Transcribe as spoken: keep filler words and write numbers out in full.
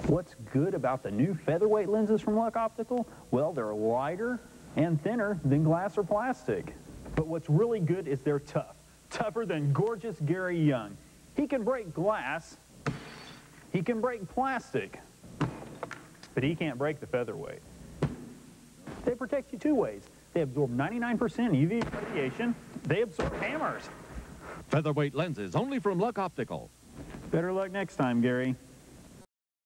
What's good about the new featherweight lenses from Luck Optical? Well, they're lighter and thinner than glass or plastic. But what's really good is they're tough. Tougher than gorgeous Gary Young. He can break glass. He can break plastic. But he can't break the featherweight. They protect you two ways. They absorb ninety-nine percent U V radiation. They absorb hammers. Featherweight lenses only from Luck Optical. Better luck next time, Gary.